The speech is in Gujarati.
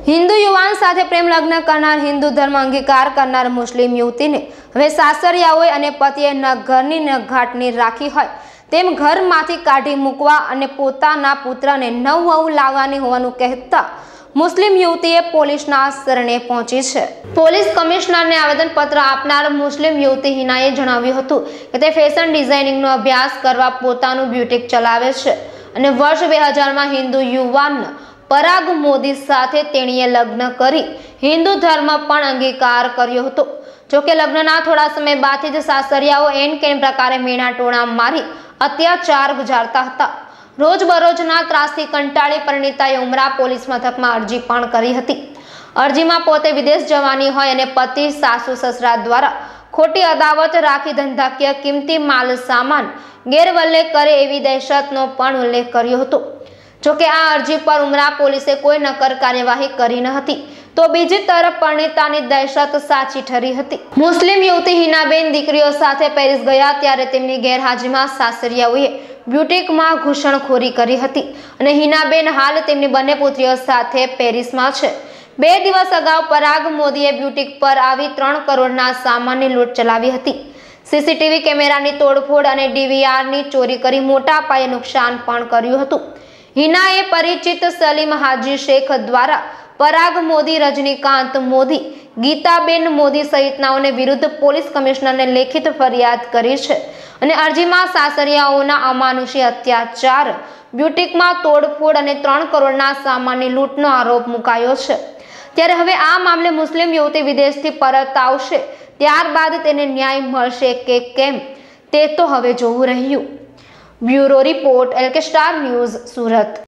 हिंदू युवान साथे प्रेम लग्न करनार हिंदू धर्म अंगीकार करनार मुस्लिम युवतीने हवे सासरिया होय अने पतिए न घरनी न घाटनी राखी होय तेम घरमांथी काढी मूकवा अने पोताना पुत्रने नववहू लाववानी होवानुं कहेता मुस्लिम युवतीए पोलीसना शरणे पहोंची छे। पोलीस कमिश्नरने आवेदनपत्र आपनार मुस्लिम युवती हिनाए जणाव्युं हतुं के ते फેશન ડિઝાઇનિંગનો અભ્યાસ કરવા પોતાનું બ્યુટીક ચલાવે છે અને વર્ષ 2000માં હિન્દુ યુવાન પરાગ મોદી સાથે તેણીએ લગ્ન કરી હિન્દુ ધર્મ પણ અંગીકાર કર્યો હતો। જો કે લગ્નના થોડા સમય બાદથી જ સાસરિયાઓ એન પ્રકારે મેણાટોણા મારી અત્યાચાર ગુજારતા હતા। રોજબરોજના ત્રાસથી કંટાળી પરિણીતાએ ઉમરા પોલીસ મથકમાં અરજી પણ કરી હતી। અરજીમાં પોતે વિદેશ જવાની હોય અને પતિ સાસુ સસરા દ્વારા ખોટી અદાવત રાખી ધંધાકીય કિંમતી માલ સામાન ગેરવલ્લે કરે એવી દહેશતનો પણ ઉલ્લેખ કર્યો હતો। જો કે આ અરજી પર ઉમરા પોલીસે કોઈ નક્કર કાર્યવાહી કરી ન હતી તો બીજી તરફ પરિણીતાની દહેશત સાચી ઠરી હતી। મુસ્લિમ યુવતી હિનાબેન દીકરીઓ સાથે પેરિસ ગયા ત્યારે તેમની ગેરહાજરીમાં સાસરિયાઓએ બ્યુટીકમાં ઘૂસણખોરી કરી હતી અને હિનાબેન હાલ તેમની બંને પુત્રીઓ સાથે પેરિસમાં છે। 2 દિવસ અગાઉ પરાગ મોદીએ બ્યુટીક પર આવી 3 કરોડના સામાનની લૂંટ ચલાવી હતી। સીસીટીવી કેમેરાની તોડફોડ અને ડીવીઆરની ચોરી કરી મોટા પાયે નુકસાન પણ કર્યું હતું। हिनाए परिचित सलीम हाजी शेख द्वारा पराग मोदी, रजनीकांत मोदी, गीताबेन मोदी सहितनाओने विरुद्ध पोलीस कमिश्नरने लेखित फरियाद करी छे अने अरजीमां सासरियाओना अमानुषी अत्याचार, ब्यूटीकमां तोड़फोड़ अने 3 करोड़ना सामाननी लूंटनो आरोप मुकायो छे। त्यारे हवे आ मामले मुस्लिम युवती विदेशथी परत आवशे त्यारबाद तेने न्याय मळशे के केम ते तो हवे जोवुं रह्युं। Bureau report LK star news सूरत।